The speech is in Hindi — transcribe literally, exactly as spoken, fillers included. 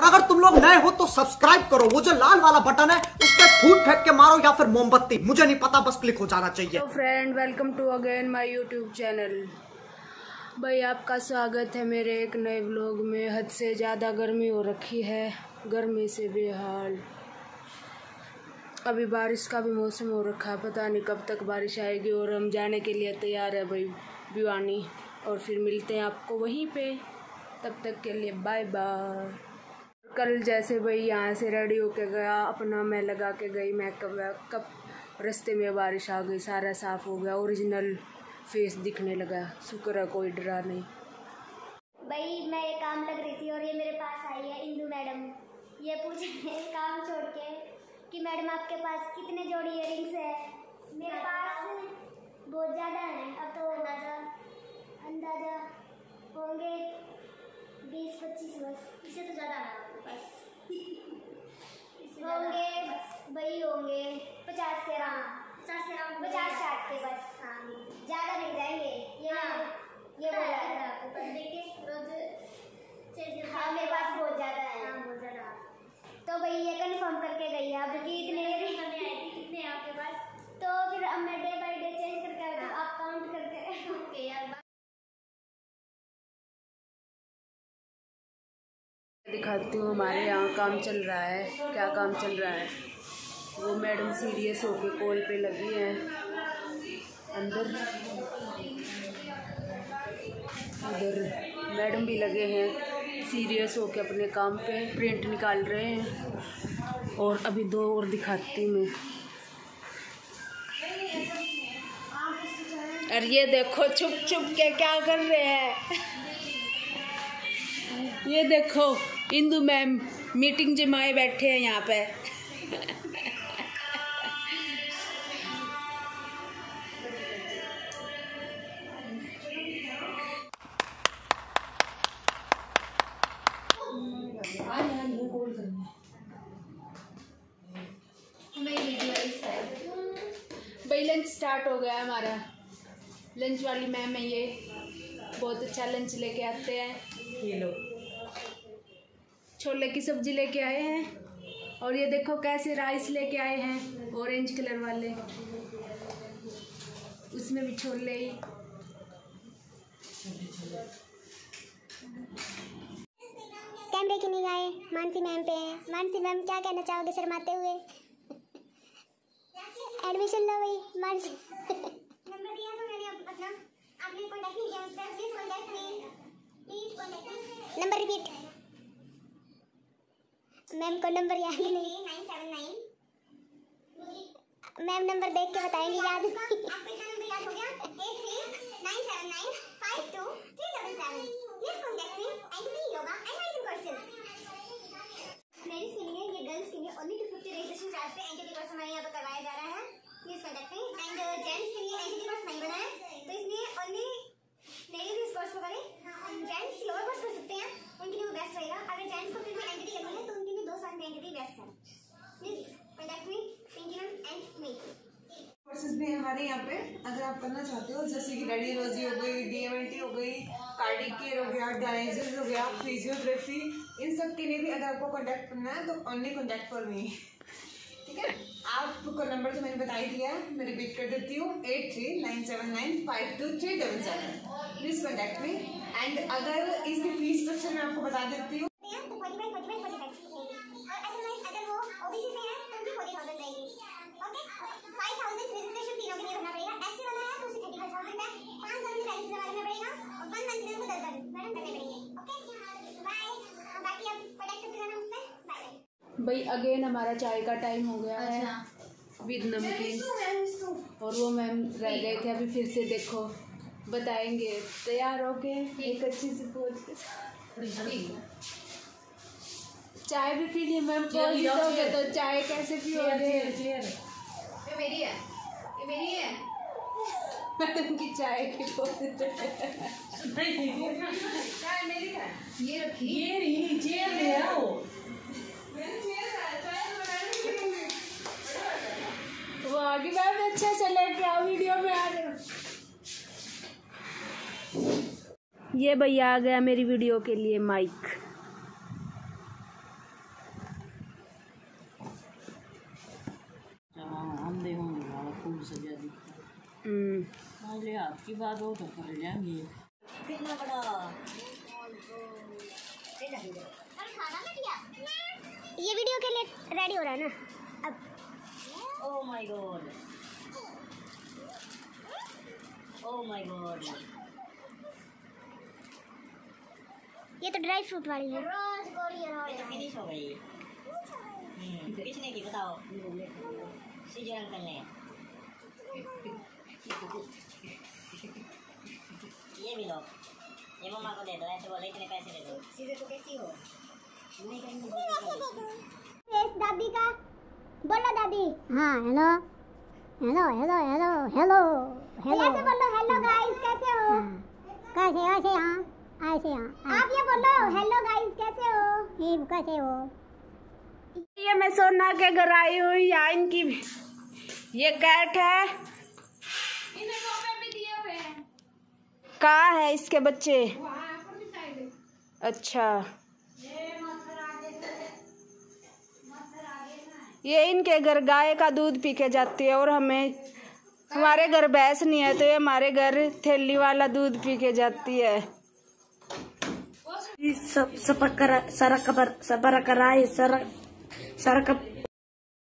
अगर तुम लोग नए हो तो सब्सक्राइब करो, वो जो लाल वाला बटन है उस पर फूट फेंक के मारो या फिर मोमबत्ती, मुझे नहीं पता, बस क्लिक हो जाना चाहिए। तो friend, welcome to again my YouTube channel. भाई आपका स्वागत है मेरे एक नए व्लॉग में। हद से ज़्यादा गर्मी हो रखी है, गर्मी से बेहाल। अभी बारिश का भी मौसम हो रखा है, पता नहीं कब तक बारिश आएगी। और हम जाने के लिए तैयार है भाई भिवानी, और फिर मिलते हैं आपको वहीं पे। तब तक के लिए बाय बाय। कल जैसे भाई यहाँ से रेडी होके गया, अपना मैं लगा के गई मेकअप वेकअप, रास्ते में बारिश आ गई, सारा साफ़ हो गया, ओरिजिनल फेस दिखने लगा। शुक्र है कोई डरा नहीं। भाई मैं ये काम लग रही थी और ये मेरे पास आई है इंदू मैडम। ये पूछ रहे हैं काम छोड़ के कि मैडम आपके पास कितने जोड़ी इयररिंग्स है। मेरे पास बहुत ज़्यादा हैं, अब तो अंदाजा अंदाजा होंगे बीस पच्चीस बस, इससे तो ज़्यादा है आपके पास। होंगे भाई होंगे पचास के राम पचास के राम पचास साठ के बस। हाँ ज़्यादा मिल जाएंगे। ये हाँ, ये बोला है आपको पर देखिए रोज चेंज। हाँ मेरे पास बहुत ज़्यादा है। हाँ बहुत ज़्यादा। तो भाई ये कंफर्म करके गई है अब कि इतने कितने हैं आपके पास। तो फिर अब मैं डे बाई डे चेंज करके हाँ। आप काउंट करके ओके यार। दिखाती हूँ हमारे यहाँ काम चल रहा है। क्या काम चल रहा है? वो मैडम सीरियस होके कॉल पे लगी है अंदर, उधर मैडम भी लगे हैं सीरियस होके अपने काम पे, प्रिंट निकाल रहे हैं। और अभी दो और दिखाती हूँ। और ये देखो छुप छुप के क्या कर रहे हैं। ये देखो इंदू मैम मीटिंग जमाए बैठे हैं यहाँ पे। भाई लंच स्टार्ट हो गया है हमारा। लंच वाली मैम है ये, बहुत अच्छा लंच लेके आते हैं। ये लो छोले की सब्जी लेके आए हैं, और ये देखो कैसे राइस लेके आए हैं ऑरेंज कलर वाले, उसमें भी छोले ही। कैमरे की निगाहें मानसी मैम पे हैं। मानसी मैम क्या कहना चाहोगे शर्माते हुए? एडमिशन लो भाई मानसी। नंबर दिया तो मैंने अपना, आपने कांटेक्ट नहीं किया मुझसे। Please contact me, please contact. Number repeat. Ma'am को नंबर याद नहीं। Nine seven nine. Ma'am number देख के बताएंगे याद। आपको इतना नंबर याद हो गया? Eight three nine seven nine five two three double seven. Please contact me and yoga and hygiene courses. Ladies के लिए, ये गर्ल्स के लिए only two fifty registration charge पे एंट्री कोर्स हमारे यहाँ पर करवाया जा रहा है। Please contact me. And gents के लिए एंट्री कोर्स नहीं बना है, तो इसलिए ओनली लेडीज इस कोर्स को करें। जेंट्स लोअर कोर्स कर सकते हैं, उनके लिए वो बेस्ट रहेगा। अगर जेंट्स को फिर भी एंट्री करनी है तो उनके लिए दो साल में एंट्री बेस्ट है। Please contact me Pinky ma'am and me. Courses भी हमारे यहाँ पे अगर आप करना चाहते हो, जैसे कि रेडियोलॉजी हो गई, डीएमएलटी हो गई, कार्डिक केयर हो गया, डायलिसिस हो गया, फिजियोथेरेपी, इन सब के लिए भी अगर आपको कांटेक्ट करना है तो ओनली कांटेक्ट फॉर मी। ठीक है, आपको नंबर तो मैंने बता ही दिया है, मैं रिपीट कर देती हूँ। Eight three nine seven nine five two three double seven. Please contact me. And अगर इसकी फीस स्ट्रक्चर मैं आपको बता देती हूँ। भाई अगेन हमारा चाय का टाइम हो गया है विद नमकीन, और वो मैम रह गए थे, अभी फिर से देखो बताएंगे। तैयार होके एक अच्छी सी पोज के साथ चाय भी पी ली मैम। पोज दोगे तो चाय कैसे पियोगे? ये मेरी है, ये मेरी है मैडम की चाय की पोज। चाय मेरी है, ये रखी, ये नहीं चेयर ले आओ। वो आगे मैम अच्छा से लेके आओ, वीडियो में आ रहे हो। ये भैया आ गया मेरी वीडियो के लिए माइक। सजा दिखता हम्म, है। आपकी बात हो तो कर जाएंगे। कितना बड़ा ये वीडियो के लिए रेडी हो रहा है ना अब। Oh my God, oh my God, ये तो ड्राई फ्रूट वाली है। ये तो फिनिश हो गई। हम्म, किसने की बताओ? सीजर अंकल ने। ये भी लो, ये मम्मा को दे दो, ऐसे बोलो इतने पैसे दे दो। सीजर को कैसी हो? नहीं करेंगे। फेस दादी का बोलो दादी। हाँ hello hello hello hello hello hello ऐसे बोलो हेलो गाइस कैसे हो? कैसे ऐसे हाँ ऐसे हाँ आप ये बोलो हेलो गाइस कैसे हो? ये कैसे हो? ये मैं सोना के घर आई हूँ। यहाँ इनकी ये कैट है। कहाँ है इसके बच्चे? अच्छा, ये इनके घर गाय का दूध पी के जाती है और हमें हमारे घर भैंस नहीं है तो ये हमारे घर थैली वाला दूध पी के जाती है। सब सपर करा सारा कबर सबर कराए सारा सारा कब